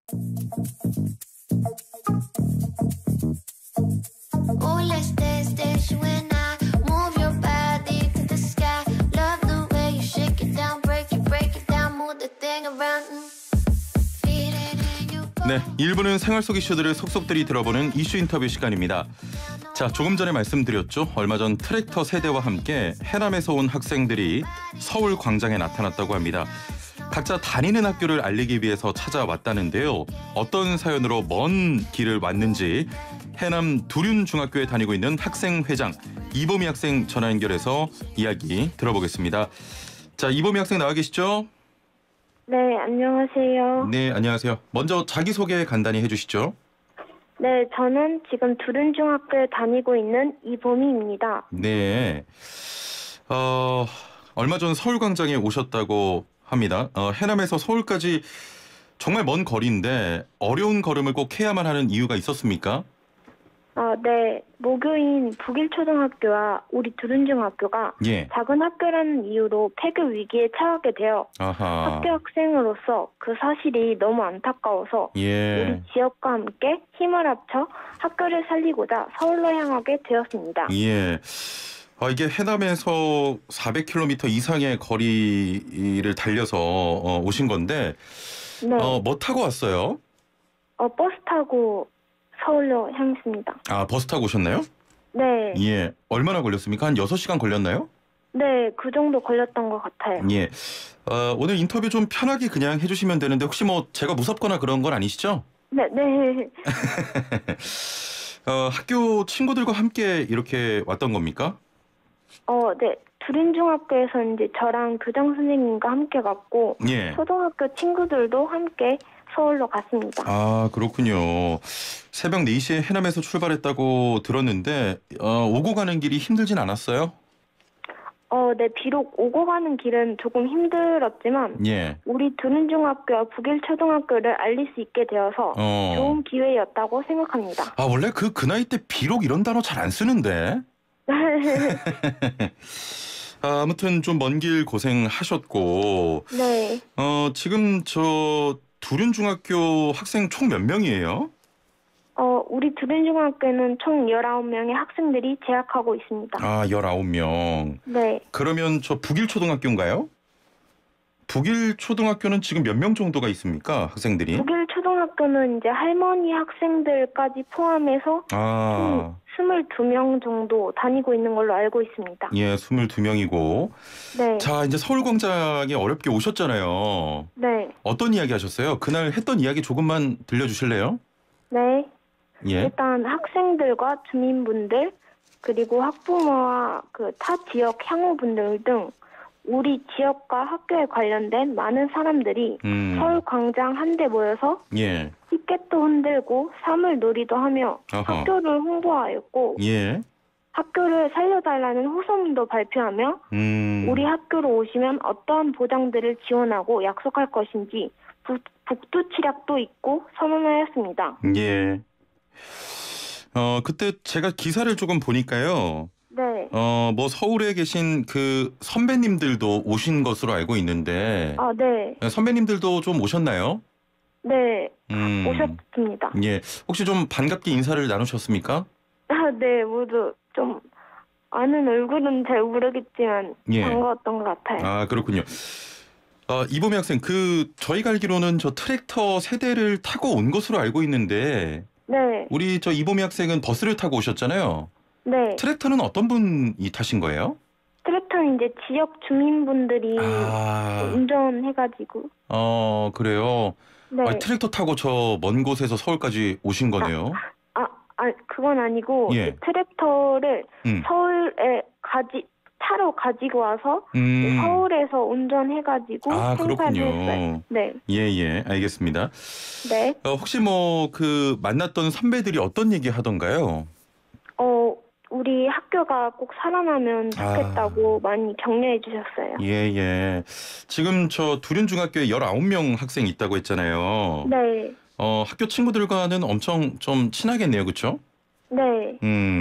Oh, let's dance, dance, you and I. Move your body to the sky. Love the way you shake it down, break it down, move the thing around. Feel it in your 네, bones. 1부는 생활 속 이슈들을 속속들이 들어보는 이슈 인터뷰 시간입니다. 자, 조금 전에 말씀드렸죠. 얼마 전 트랙터 세대와 함께 해남에서 온 학생들이 서울 광장에 나타났다고 합니다. 각자 다니는 학교를 알리기 위해서 찾아왔다는데요. 어떤 사연으로 먼 길을 왔는지 해남 두륜중학교에 다니고 있는 학생회장 이보미 학생 전화 연결해서 이야기 들어보겠습니다. 자, 이보미 학생 나와 계시죠? 네, 안녕하세요. 네, 안녕하세요. 먼저 자기소개 간단히 해주시죠. 네, 저는 지금 두른중학교에 다니고 있는 이보미입니다. 네. 얼마 전 서울광장에 오셨다고 합니다. 해남에서 서울까지 정말 먼 거리인데 어려운 걸음을 꼭 해야만 하는 이유가 있었습니까? 네, 모교인 북일초등학교와 우리 두른중학교가 예. 작은 학교라는 이유로 폐교 위기에 처하게 되어 아하. 학교 학생으로서 그 사실이 너무 안타까워서 예. 우리 지역과 함께 힘을 합쳐 학교를 살리고자 서울로 향하게 되었습니다. 예. 이게 해남에서 400km 이상의 거리를 달려서 오신 건데 네, 뭐 타고 왔어요? 버스 타고 서울로 향했습니다. 아, 버스 타고 오셨나요? 네, 예. 얼마나 걸렸습니까? 한 6시간 걸렸나요? 네, 그 정도 걸렸던 것 같아요. 예. 오늘 인터뷰 좀 편하게 그냥 해주시면 되는데 혹시 뭐 제가 무섭거나 그런 건 아니시죠? 네, 네. 학교 친구들과 함께 이렇게 왔던 겁니까? 네. 두린중학교에서 이제 저랑 교장 선생님과 함께 갔고, 예. 초등학교 친구들도 함께 서울로 갔습니다. 아, 그렇군요. 새벽 4시에 해남에서 출발했다고 들었는데 오고 가는 길이 힘들진 않았어요? 네. 비록 오고 가는 길은 조금 힘들었지만, 예. 우리 두린중학교와 북일초등학교를 알릴 수 있게 되어서 좋은 기회였다고 생각합니다. 원래 그 나이 때 비록 이런 단어 잘 안 쓰는데. 아무튼 좀 먼 길 고생하셨고 네. 지금 저 두륜중학교 학생 총 몇 명이에요? 우리 두린중학교에는 총 19명의 학생들이 재학하고 있습니다. 19명. 네. 그러면 저 북일초등학교인가요? 북일초등학교는 지금 몇 명 정도가 있습니까? 학생들이? 북일초등학교는 이제 할머니 학생들까지 포함해서 아, 22명 정도 다니고 있는 걸로 알고 있습니다. 예, 22명이고. 네. 자, 이제 서울광장에 어렵게 오셨잖아요. 네. 어떤 이야기 하셨어요? 그날 했던 이야기 조금만 들려주실래요? 네. 예. 일단 학생들과 주민분들 그리고 학부모와 그 타 지역 향후분들 등 우리 지역과 학교에 관련된 많은 사람들이 서울 광장 한데 모여서 예. 티켓도 흔들고 사물놀이도 하며 어허. 학교를 홍보하였고 예. 학교를 살려달라는 호소문도 발표하며 우리 학교로 오시면 어떠한 보장들을 지원하고 약속할 것인지 북두치락도 있고 선언하였습니다. 예. 그때 제가 기사를 조금 보니까요. 네. 뭐 서울에 계신 그 선배님들도 오신 것으로 알고 있는데 네. 선배님들도 좀 오셨나요? 네. 음. 오셨습니다. 예. 혹시 좀 반갑게 인사를 나누셨습니까? 네. 모두 좀 아는 얼굴은 잘 모르겠지만 예. 반가웠던 것 같아요. 아, 그렇군요. 이보미 학생, 저희가 알기로는 저 트랙터 세대를 타고 온 것으로 알고 있는데 네. 우리 저 이보미 학생은 버스를 타고 오셨잖아요. 네. 트랙터는 어떤 분이 타신 거예요? 트랙터는 이제 지역 주민분들이 운전해가지고. 그래요. 네. 트랙터 타고 저 먼 곳에서 서울까지 오신 거네요. 그건 아니고 예. 트랙터를 음. 서울에 차로 가지고 와서 서울에서 운전해가지고 그렇군요. 했어요. 네. 예, 알겠습니다. 네. 혹시 뭐 만났던 선배들이 어떤 얘기 하던가요? 우리 학교가 꼭 살아나면 좋겠다고 많이 격려해 주셨어요. 예. 지금 저 두륜중학교에 19명 학생이 있다고 했잖아요. 네. 학교 친구들과는 엄청 좀 친하겠네요. 그렇죠? 네.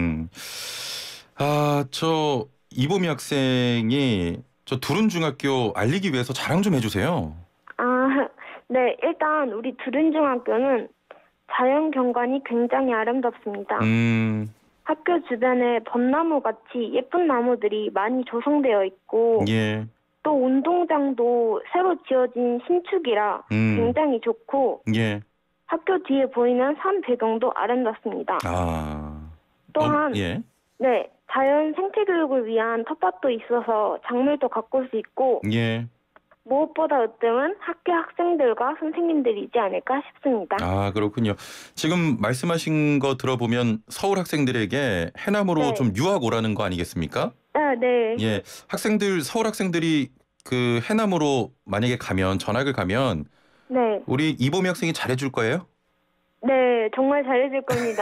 저 이보미 학생이 저 두른중학교 알리기 위해서 자랑 좀 해주세요. 네, 일단 우리 두륜중학교는 자연 경관이 굉장히 아름답습니다. 학교 주변에 벚나무 같이 예쁜 나무들이 많이 조성되어 있고 예. 또 운동장도 새로 지어진 신축이라 굉장히 좋고 예. 학교 뒤에 보이는 산 배경도 아름답습니다. 아. 또한 예. 네, 자연 생태 교육을 위한 텃밭도 있어서 작물도 가꿀 수 있고 예. 무엇보다 으뜸은 학교 학생들과 선생님들이지 않을까 싶습니다. 아, 그렇군요. 지금 말씀하신 거 들어보면 서울 학생들에게 해남으로 네. 좀 유학 오라는 거 아니겠습니까? 네. 예. 서울 학생들이 그 해남으로 만약에 전학을 가면 네. 우리 이보미 학생이 잘해줄 거예요? 네, 정말 잘해줄 겁니다.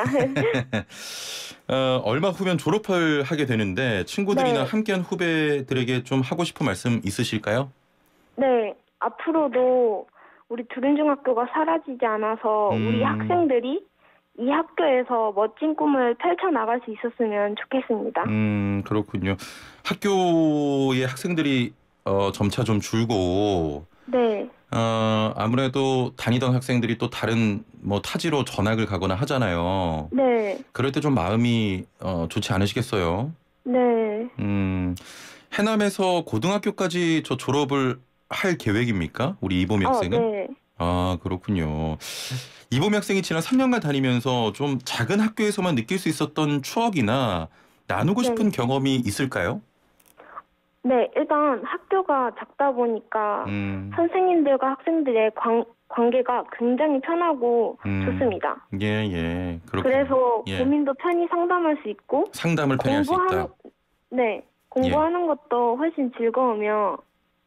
얼마 후면 졸업을 하게 되는데 친구들이나 네. 함께한 후배들에게 좀 하고 싶은 말씀 있으실까요? 네, 앞으로도 우리 두륜중학교가 사라지지 않아서 우리 학생들이 이 학교에서 멋진 꿈을 펼쳐나갈 수 있었으면 좋겠습니다. 그렇군요. 학교의 학생들이 점차 좀 줄고 네. 아무래도 다니던 학생들이 또 다른 타지로 전학을 가거나 하잖아요. 네. 그럴 때 좀 마음이 좋지 않으시겠어요? 네. 해남에서 고등학교까지 졸업을 할 계획입니까? 우리 이보미 학생은? 네. 아, 그렇군요. 이보미 학생이 지난 3년간 다니면서 좀 작은 학교에서만 느낄 수 있었던 추억이나 나누고 싶은 경험이 있을까요? 네, 일단 학교가 작다 보니까 선생님들과 학생들의 관계가 굉장히 편하고 좋습니다. 예, 그렇군요. 그래서 예. 고민도 편히 상담할 수 있고 상담을 편히 할 수 있다. 네, 공부하는 것도 훨씬 즐거우며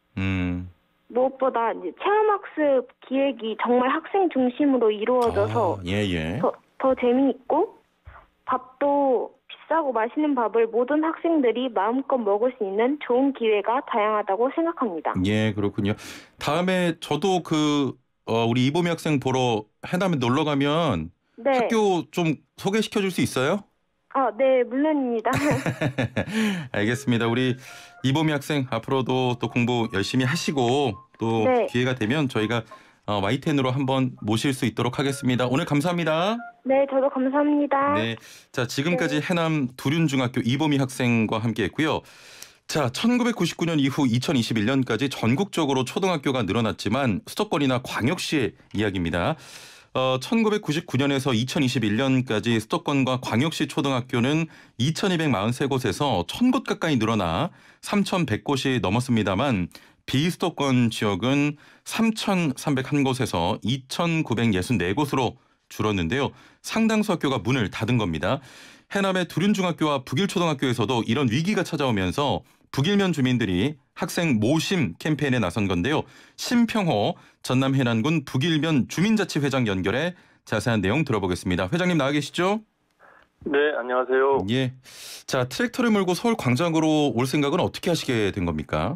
무엇보다 이제 체험학습 기획이 정말 학생 중심으로 이루어져서 더 재미있고 밥도 비싸고 맛있는 밥을 모든 학생들이 마음껏 먹을 수 있는 좋은 기회가 다양하다고 생각합니다. 예, 그렇군요. 다음에 저도 우리 이보미 학생 보러 해남에 놀러 가면 네. 학교 좀 소개시켜 줄 수 있어요? 네, 물론입니다. 알겠습니다. 우리 이보미 학생 앞으로도 또 공부 열심히 하시고 또 기회가 되면 저희가 Y10으로 한번 모실 수 있도록 하겠습니다. 오늘 감사합니다. 네, 저도 감사합니다. 네, 자 지금까지 해남 두륜중학교 이보미 학생과 함께했고요. 자, 1999년 이후 2021년까지 전국적으로 초등학교가 늘어났지만 수도권이나 광역시의 이야기입니다. 1999년에서 2021년까지 수도권과 광역시 초등학교는 2,243곳에서 1,000곳 가까이 늘어나 3,100곳이 넘었습니다만 비수도권 지역은 3,301곳에서 2,964곳으로 줄었는데요. 상당수 학교가 문을 닫은 겁니다. 해남의 두륜중학교와 북일초등학교에서도 이런 위기가 찾아오면서 북일면 주민들이 학생 모심 캠페인에 나선 건데요. 심평호 전남 해남군 북일면 주민자치회장 연결해 자세한 내용 들어보겠습니다. 회장님 나와 계시죠? 네, 안녕하세요. 예. 자, 트랙터를 몰고 서울 광장으로 올 생각은 어떻게 하시게 된 겁니까?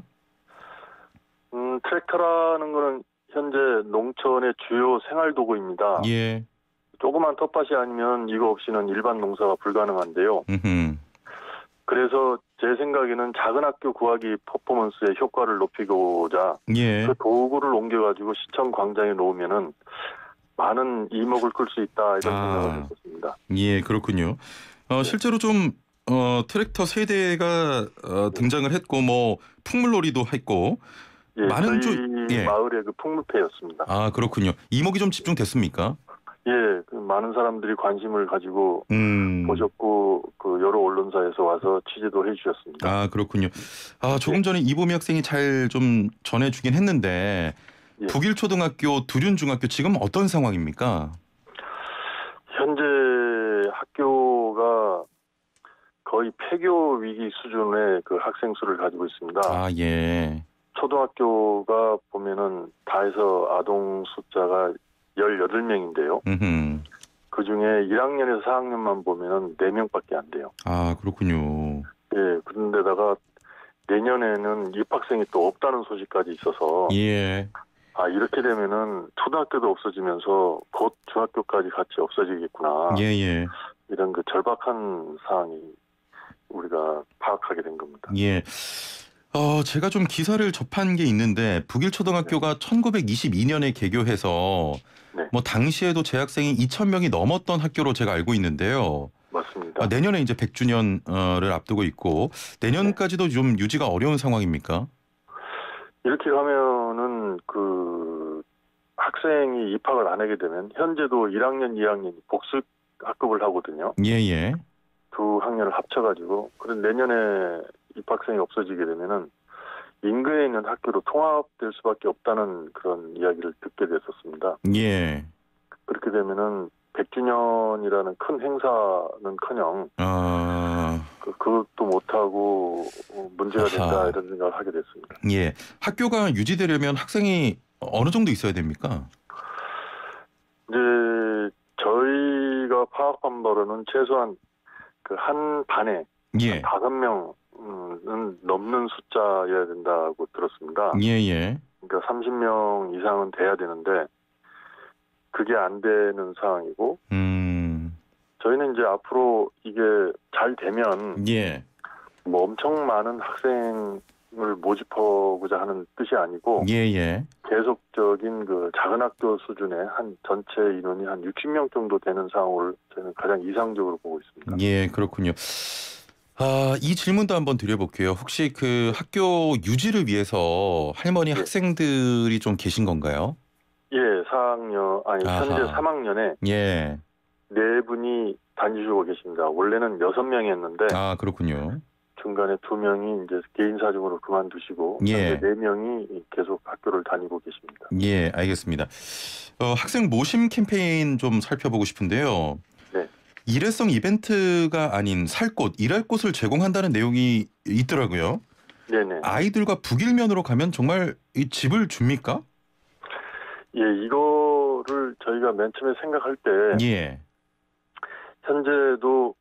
트랙터라는 거는 현재 농촌의 주요 생활도구입니다. 예. 조그만 텃밭이 아니면 이거 없이는 일반 농사가 불가능한데요. 그래서 제 생각에는 작은 학교 구하기 퍼포먼스의 효과를 높이고자 그 도구를 옮겨가지고 시청 광장에 놓으면은 많은 이목을 끌 수 있다 이런 생각을 했었습니다. 예, 그렇군요. 실제로 좀 트랙터 세 대가 등장을 했고 풍물놀이도 했고 많은 저희 마을의 그 풍물패였습니다. 아, 그렇군요. 이목이 좀 집중됐습니까? 예, 많은 사람들이 관심을 가지고 보셨고 여러 언론사에서 와서 취재도 해주셨습니다. 아, 그렇군요. 조금 전에 이보미 학생이 잘 좀 전해주긴 했는데 북일초등학교, 두륜중학교 지금 어떤 상황입니까? 현재 학교가 거의 폐교 위기 수준의 그 학생 수를 가지고 있습니다. 예. 초등학교가 보면은 다 해서 아동 숫자가 18명인데요. 그중에 1학년에서 4학년만 보면은 4명밖에 안 돼요. 아, 그렇군요. 예, 그런데다가 내년에는 입학생이 또 없다는 소식까지 있어서 이렇게 되면은 초등학교도 없어지면서 곧 중학교까지 같이 없어지겠구나. 이런 그 절박한 상황이 우리가 파악하게 된 겁니다. 예. 제가 좀 기사를 접한 게 있는데 북일초등학교가 1922년에 개교해서 네. 뭐 당시에도 재학생이 2,000명이 넘었던 학교로 제가 알고 있는데요. 맞습니다. 내년에 이제 100주년을 앞두고 있고 내년까지도 좀 유지가 어려운 상황입니까? 이렇게 가면은 그 학생이 입학을 안 하게 되면 현재도 1학년, 2학년이 복습 학급을 하거든요. 예예. 두 학년을 합쳐가지고 그런 내년에 입학생이 없어지게 되면은 인근에 있는 학교로 통합될 수밖에 없다는 그런 이야기를 듣게 됐었습니다. 예. 그렇게 되면은 100주년이라는 큰 행사는커녕 그것도 못하고 문제가 된다 이런 생각을 하게 됐습니다. 예. 학교가 유지되려면 학생이 어느 정도 있어야 됩니까? 이제 저희가 파악한 바로는 최소한 그 한 반에 예. 5명은 넘는 숫자여야 된다고 들었습니다. 예예. 그러니까 30명 이상은 돼야 되는데 그게 안 되는 상황이고 저희는 이제 앞으로 이게 잘 되면 예. 뭐 엄청 많은 학생을 모집하고자 하는 뜻이 아니고 예예. 계속적인 그 작은 학교 수준의 한 전체 인원이 한 60명 정도 되는 상황을 저는 가장 이상적으로 보고 있습니다. 예, 그렇군요. 이 질문도 한번 드려볼게요. 혹시 그 학교 유지를 위해서 할머니 학생들이 좀 계신 건가요? 예, 4학년 현재 3학년에 예. 4분이 다니시고 계십니다. 원래는 6명이었는데 그렇군요. 중간에 2명이 이제 개인 사정으로 그만두시고 현재 4명이 계속 학교를 다니고 계십니다. 예, 알겠습니다. 학생 모심 캠페인 좀 살펴보고 싶은데요. 네. 일회성 이벤트가 아닌 살 곳, 일할 곳을 제공한다는 내용이 있더라고요. 네네. 아이들과 북일면으로 가면 정말 이 집을 줍니까? 예, 이거를 저희가 맨 처음에 생각할 때 현재도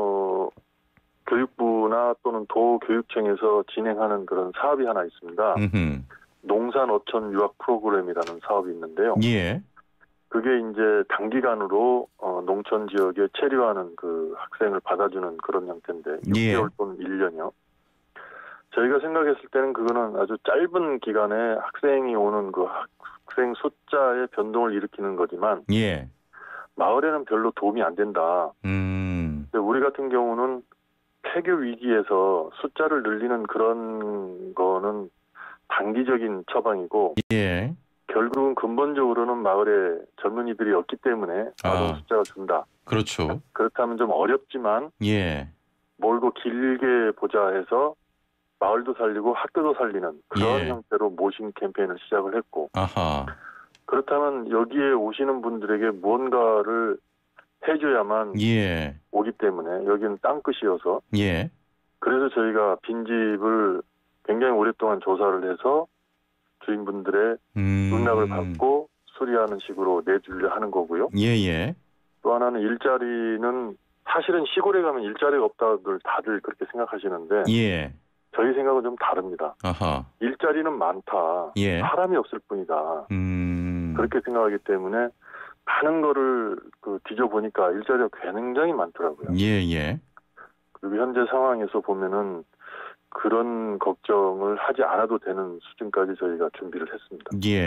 교육부나 또는 도교육청에서 진행하는 그런 사업이 하나 있습니다. 농산 어촌 유학 프로그램이라는 사업이 있는데요. 예. 그게 이제 단기간으로 농촌 지역에 체류하는 그 학생을 받아주는 그런 형태인데 6개월 또는 1년이요. 저희가 생각했을 때는 그거는 아주 짧은 기간에 학생이 오는 그 학생 숫자의 변동을 일으키는 거지만 마을에는 별로 도움이 안 된다. 근데 우리 같은 경우는 폐교 위기에서 숫자를 늘리는 그런 거는 단기적인 처방이고 결국은 근본적으로는 마을에 젊은이들이 없기 때문에 아동 숫자가 준다. 그렇죠. 그렇다면 좀 어렵지만 멀고 길게 보자 해서 마을도 살리고 학교도 살리는 그런 형태로 모신 캠페인을 시작을 했고 그렇다면 여기에 오시는 분들에게 무언가를 해줘야만 오기 때문에 여기는 땅끝이어서 그래서 저희가 빈집을 굉장히 오랫동안 조사를 해서 주인분들의 눈락을 받고 수리하는 식으로 내주려 하는 거고요. 또 하나는 일자리는 사실은 시골에 가면 일자리가 없다들 다들 그렇게 생각하시는데 저희 생각은 좀 다릅니다. 일자리는 많다. 사람이 없을 뿐이다. 그렇게 생각하기 때문에 많은 거를 뒤져보니까 일자리가 굉장히 많더라고요. 그리고 현재 상황에서 보면은 그런 걱정을 하지 않아도 되는 수준까지 저희가 준비를 했습니다.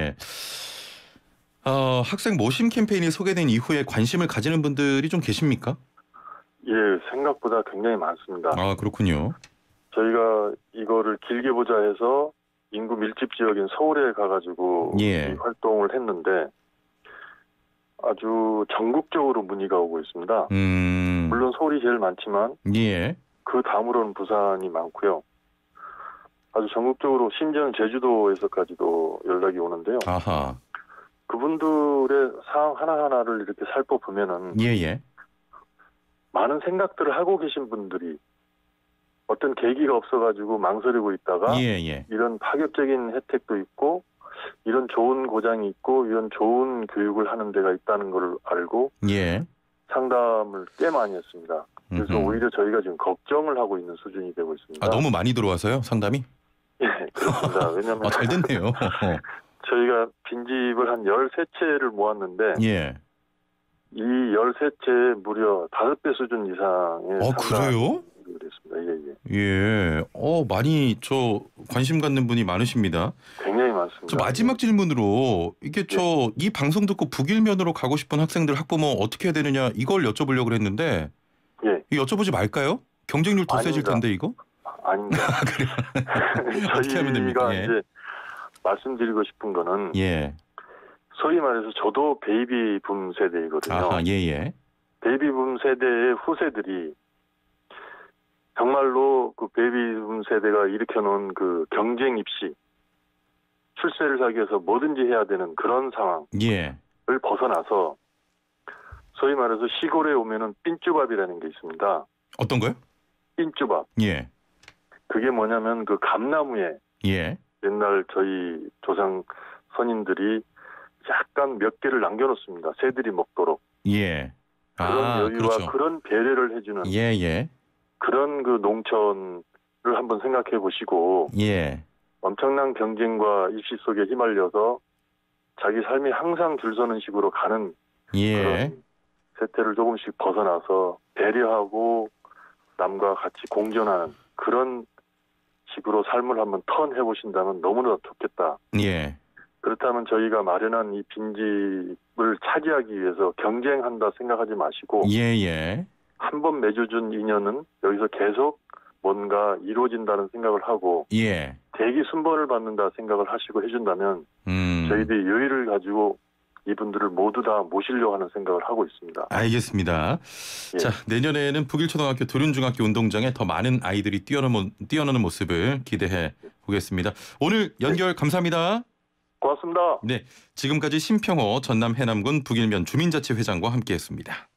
학생 모심 캠페인이 소개된 이후에 관심을 가지는 분들이 좀 계십니까? 예, 생각보다 굉장히 많습니다. 그렇군요. 저희가 이거를 길게 보자 해서 인구 밀집 지역인 서울에 가가지고 이 활동을 했는데 아주 전국적으로 문의가 오고 있습니다. 물론 서울이 제일 많지만 그 다음으로는 부산이 많고요. 아주 전국적으로 심지어는 제주도에서까지도 연락이 오는데요. 그분들의 상황 하나하나를 이렇게 살펴보면은 많은 생각들을 하고 계신 분들이 어떤 계기가 없어가지고 망설이고 있다가 이런 파격적인 혜택도 있고 이런 좋은 고장이 있고 이런 좋은 교육을 하는 데가 있다는 걸 알고 상담을 꽤 많이 했습니다. 그래서 오히려 저희가 지금 걱정을 하고 있는 수준이 되고 있습니다. 너무 많이 들어와서요, 상담이? 예, 그렇습니다. 왜냐하면 잘 됐네요. 저희가 빈집을 한 13채를 모았는데 이 13채에 무려 5배 수준 이상의 그래요? 말씀드리고 있습니다. 예. 많이 관심 갖는 분이 많으십니다. 굉장히 많습니다. 마지막 질문으로 이게 이 방송 듣고 북일면으로 가고 싶은 학생들 학부모 어떻게 해야 되느냐 이걸 여쭤보려고 했는데 여쭤보지 말까요? 경쟁률 더 세질 텐데 이거? 아닙니다. 어떻게 하면 됩니까? 이제 말씀드리고 싶은 거는 소위 말해서 저도 베이비붐 세대이거든요. 아하, 베이비붐 세대의 후세들이 정말로 그 베이비붐 세대가 일으켜놓은 그 경쟁 입시, 출세를 하기 위해서 뭐든지 해야 되는 그런 상황을 벗어나서 소위 말해서 시골에 오면은 삔쭈밥이라는 게 있습니다. 어떤 거요? 삔쭈밥. 그게 뭐냐면 그 감나무에 옛날 저희 조상 선인들이 약간 몇 개를 남겨놓습니다. 새들이 먹도록. 그런 여유와 그런 배려를 해주는 그런 그 농촌을 한번 생각해 보시고 엄청난 경쟁과 입시 속에 휘말려서 자기 삶이 항상 줄 서는 식으로 가는 그런 세태를 조금씩 벗어나서 배려하고 남과 같이 공존하는 그런 식으로 삶을 한번 턴해 보신다면 너무나 좋겠다. 그렇다면 저희가 마련한 이 빈집을 차지하기 위해서 경쟁한다 생각하지 마시고 한 번 맺어준 인연은 여기서 계속 뭔가 이루어진다는 생각을 하고 대기 순번을 받는다 생각을 하시고 해준다면 저희들이 여유를 가지고 이분들을 모두 다 모시려고 하는 생각을 하고 있습니다. 알겠습니다. 자, 내년에는 북일초등학교 도륜중학교 운동장에 더 많은 아이들이 뛰어노는 모습을 기대해 보겠습니다. 오늘 연결 감사합니다. 고맙습니다. 네, 지금까지 심평호 전남 해남군 북일면 주민자치회장과 함께했습니다.